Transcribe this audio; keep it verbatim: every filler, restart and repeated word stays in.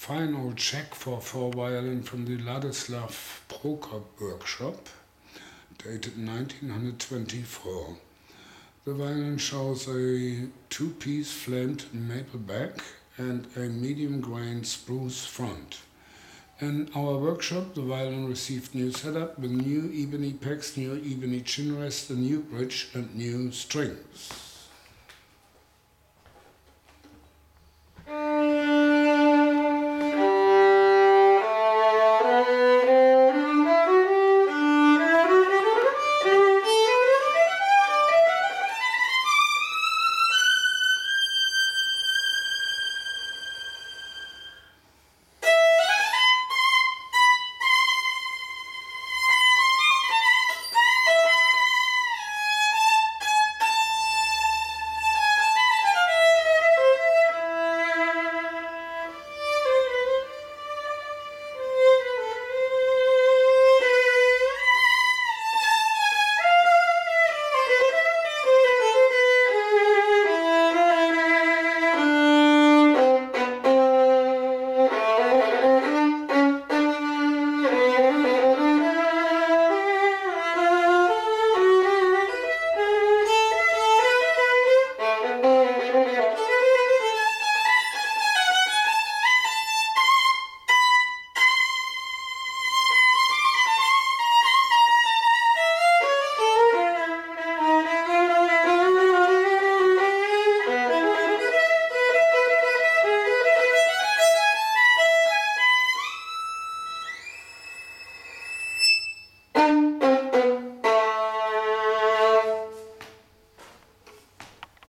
fine old Czech for four violin from the Ladislav Prokop workshop, dated nineteen twenty-four. The violin shows a two-piece flamed maple back and a medium-grained spruce front. In our workshop, the violin received new setup with new ebony pegs, new ebony chin rest, a new bridge and new strings.